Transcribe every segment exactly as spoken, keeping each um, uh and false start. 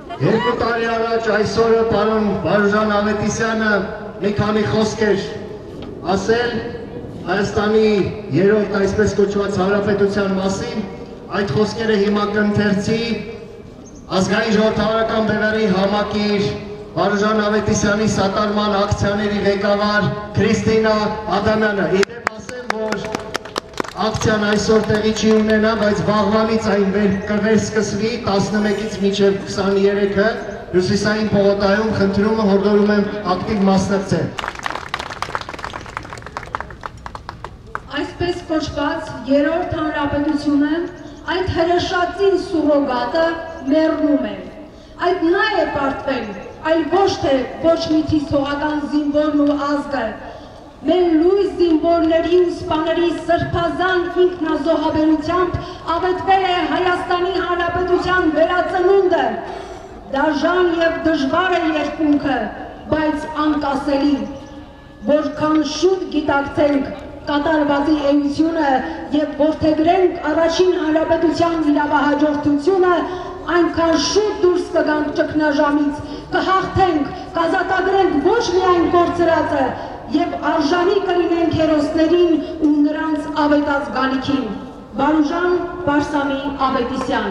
Երկու տարի առաջ այսօրը պարոն Վարուժան Ավետիսյանը մի քանի խոսքեր ասել Հայաստանի երրորդ այսպես կոչված հանրապետության մասին, այդ խոսքերը հիմա կընթերցի ազգային ժողովրդավարական բևեռի համակիր Վարուժան Ավետիսյանի սատարման ակցիաների ղեկավար Քրիստինա Ադամյանը։ Իդեպ ասեմ, որ ակցիան այսօր տեղի չի ունենա, բայց վաղվանից այն կվերսկսվի տասնմեկից մինչև քսաներեքը Հյուսիսային պողոտայում, խնդրում եմ, հորդորում եմ ակտիվ մասնակցել։ Այսպես կոչված երրորդ հանրապետությունը այդ հրաշածին սուրոգատը մեռնում է։ Այդ նա է պարտվել, այլ ոչ թե ոչ մի թիսողական զինվորն ու ազգը, մեր լույս զինվորների ու սպաների սրբազան ինքնազոհաբերությամբ ավետվել է Հայաստանի Հանրապետության վերածնունդը։ Դաժան և դժվար է երկունքը, բայց անկասելի, որքան շուտ գիտակցենք կատարվածի էությունը և որդեգրենք առաջին հանրապետության իրավահաջորդությունը, այնքան շուտ դուրս կգանք ճգնաժամից, կհաղթենք, կազատագրենք ոչ միայն կորցրածը և արժանի կլինենք հերոսներին ու նրանց ավետած գալիքին։ Վարուժան Բարսամի Ավետիսյան։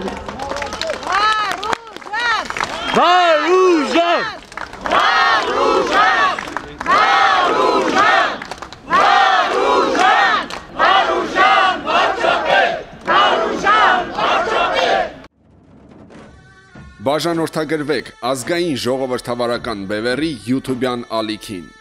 Վարուժան! Վարուժան! Վարուժան! Վարուժան! Վարուժան! Վարչապետ! Վարուժան! Վարչապետ! Բաժանորդագրվեք ազգային ժողովրդավարական բևեռի յութուբյան ալիքին։